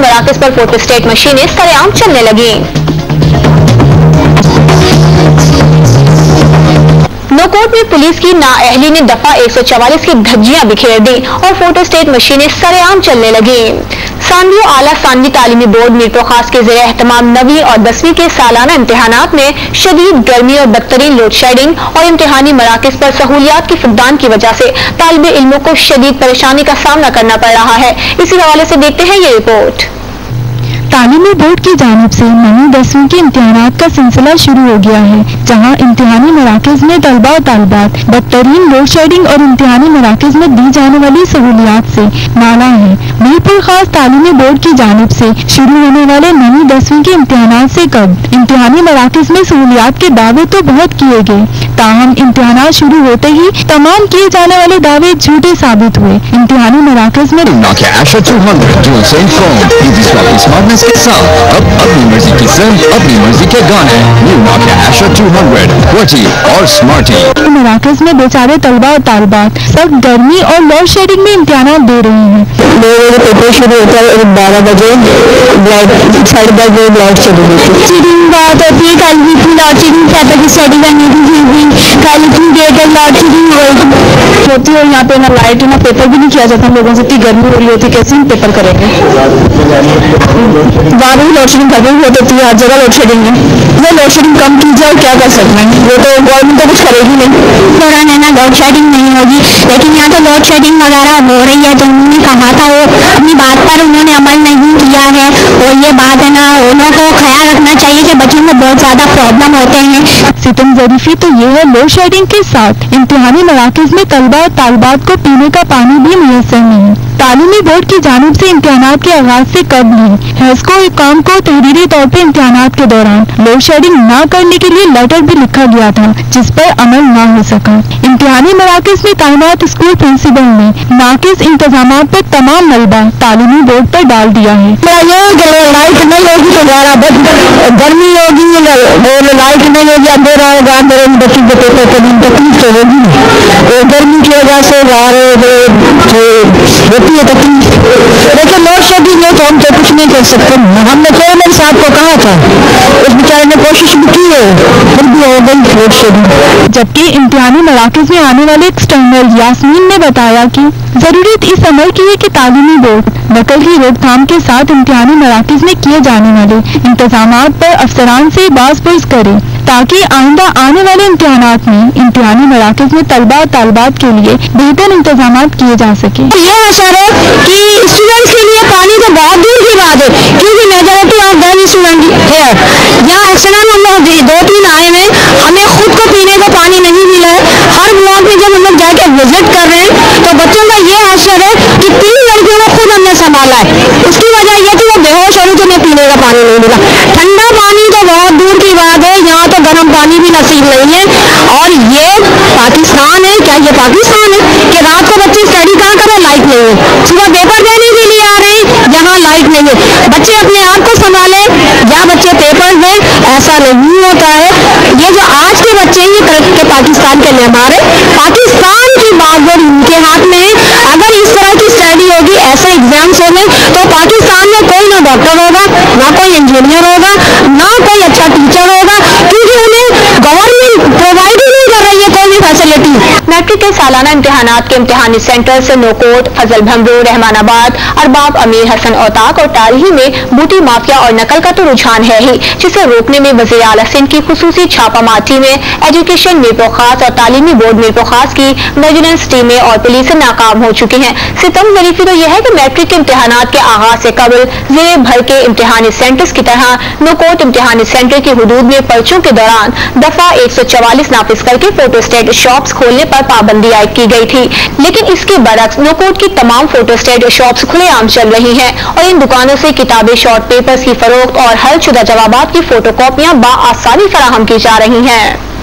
मराकज़ पर फोटोस्टेट मशीनें सरेआम चलने लगी। नौकोट में पुलिस की नाअहली ने दफा 144 की धज्जियां बिखेर दी और फोटोस्टेट मशीनें सरेआम चलने लगी। सांडवी आला सांडवी तालीमी बोर्ड मीरपुर खास के ज़रिए एहतमाम 9वीं और 10वीं के सालाना इम्तिहानात में शदीद गर्मी और बदतरीन लोड शेडिंग और इम्तिहानी मराकज़ पर सहूलियात की फुकदान की वजह से तालिबे इल्मों को शदीद परेशानी का सामना करना पड़ रहा है। इसी हवाले से देखते हैं ये रिपोर्ट। तालीमी बोर्ड की जानिब से 9वीं 10वीं के इम्तिहानात का सिलसिला शुरू हो गया है, जहां इम्तिहानी मराकज़ में तलबा और तालिबात बदतरीन लोड शेडिंग और इम्तिहानी मराकज़ में दी जाने वाली सहूलियात से माला है। मीरपुर खास तालीमी बोर्ड की जानिब से शुरू होने वाले 9वीं 10वीं के इम्तिहानात से कब इम्तिहानी मराकज़ में सहूलियात के दावे तो बहुत किए गए, ताहम इम्तिहानात शुरू होते ही तमाम किए जाने वाले दावे झूठे साबित हुए। इम्तिहानी मराकज़ में के साथ अब अपनी मर्जी की फिल्म, अपनी मर्जी के गाने, न्यू नोकिया एशर 200 QWERTY और स्मार्टी। मराकज़ में बेचारे तलबा और तालिबात सब गर्मी और लोड शेडिंग में इम्तिहानात दे रहे हैं। पेपर शुरू होता है 12 बजे, 10:30 बजे लाइट चली गई थी। शेडिंग बहुत होती है, कल भी इतनी लॉड शेडिंग पेपर की स्टडी करनी थी, कल इतनी देर तक लॉड शेडिंग होती है और यहाँ पे ना लाइट ना पेपर भी नहीं किया जाता। हम लोगों से इतनी गर्मी हो रही होती, कैसे हम पेपर करेंगे। वहाँ भी लोड शेडिंग कभी होती है, हर जगह लोड शेडिंग है। वो लोड शेडिंग कम की जाए, क्या कर सकते हैं, वो तो गवर्नमेंट तो कुछ करेगी नहीं। दौरान है ना लोड शेडिंग नहीं होगी, लेकिन यहाँ तो लोड शेडिंग वगैरह हो रही है। तो उन्होंने कहा था, वो अपनी बात पर उन्होंने अमल नहीं किया है। और ये बात है ना, उन्हों को ख्याल रखना चाहिए कि बच्चों में बहुत ज़्यादा प्रॉब्लम होते हैं। सितम ज़रीफी तो ये है, लोड शेडिंग के साथ इम्तिहानी मराकज़ में तलबा और तालिबात को पीने का पानी भी मुयस्सर नहीं। तालीमी बोर्ड की जानिब से इम्तिहानात के आगाज से कब ली हेस्को काम को तहरीरी तौर पर इम्तिहानात के दौरान लोड शेडिंग न करने के लिए लेटर भी लिखा गया था, जिस पर अमल न हो सका। इम्तिहानी मराकज़ में तैनात स्कूल प्रिंसिपल ने नाकिस इंतजामात पर तमाम मलबा तालीमी बोर्ड पर डाल दिया है। लाइट नहीं होगी तो गर्मी होगी, लाइट नहीं होगी, अंधेरा होगा, अंधेरे में बच्चों के पेपर करने में तकलीफ तो होगी। गर्मी की वजह से होती है तकलीफ, लेकिन लोड शेडिंग है तो हम तो कुछ नहीं कर सकते। हमने चेयरमैन साहब को कहा था, उस बेचारे ने कोशिश भी की है, फिर भी हो गई लोड शेडिंग। जबकि इम्तिहानी मराकज़ में आने वाले एक्सटर्नल यास्मीन ने बताया कि जरूरत इस अमल की है कि तालीमी बोर्ड नकल की रोकथाम के साथ इम्तिहानी मराकज़ में किए जाने वाले इंतजामात पर अफसरान से बाज़पुर्स करे, ताकि आइंदा आने वाले इम्तिहानात में इम्तिहानी मराकज़ में तलबा और तालिबात के लिए बेहतर इंतजामात किए जा सके। ये असर है कि स्टूडेंट्स के लिए पानी तो बहुत दूर की बात है, क्योंकि मेजॉरिटी ऑफ गर्ल स्टूडेंट है। यहाँ एक्शन हम लोग 2-3 आए हैं, हमें खुद को पीने को पानी नहीं मिला है। हर ब्लॉक में जब हम लोग जाके विजिट कर रहे हैं तो बच्चों का ये असर है कि 3 लड़कियों को खुद हमने संभाला है। उसकी वजह ये थी वो बेहोश हो रही, तो उन्हें पीने का पानी नहीं मिला। ठंडा पानी तो बहुत दूर की बात है, यहाँ तो गर्म पानी भी नसीब नहीं है। और ये पाकिस्तान है, क्या ये पाकिस्तान है कि रात को बच्चे स्टडी कहाँ करें, लाइट नहीं है। सुबह पेपर देने के लिए आ रहे हैं, यहाँ लाइट नहीं है। बच्चे अपने आप को संभाले या बच्चे पेपर दें, ऐसा नहीं होता है। ये जो आज के बच्चे हैं, ये तरक्की के पाकिस्तान के लिए हमारे पाकिस्तान की बागडोर उनके हाथ में है। अगर इस तरह की स्टडी होगी, ऐसे एग्जाम्स होंगे, तो पाकिस्तान में कोई ना डॉक्टर होगा, ना कोई इंजीनियर होगा, ना कोई अच्छा टीचर होगा, क्योंकि उन्हें गवर्नमेंट प्रोवाइड ही नहीं कर रही है कोई भी फैसिलिटी। मैट्रिक के सालाना इम्तिहानात के इम्तिहानी सेंटर से नौकोट, फजल भमरू, रहमानाबाद, अरबाब, अमीर हसन औताक और तारही में बूटी माफिया और नकल का तो रुझान है ही, जिसे रोकने में वज़ीर आला सिंध की खुसूसी छापामार टीमें, एजुकेशन मीरपुर खास और तालीमी बोर्ड मीरपुर खास की विजिलेंस टीमें और पुलिस नाकाम हो चुकी हैं। सितम ज़रीफी तो यह है कि मैट्रिक के इम्तिहानात के आगाज से कबल ज़िले भर के इम्तिहानी सेंटर्स की तरह नौकोट इम्तिहानी सेंटर की हुदूद में पर्चों के दौरान दफा 144 नाफिज करके फोटोस्टेट शॉप्स खोलने पर पाबंदी आयद की गई थी, लेकिन इसके बरक्स नौकोट की तमाम फोटोस्टेट शॉप्स खुलेआम चल रही हैं और इन दुकानों से किताबें, शॉर्ट पेपर्स की फरोख्त और हल शुदा जवाबात की फोटोकॉपियां बआसानी फराहम की जा रही हैं।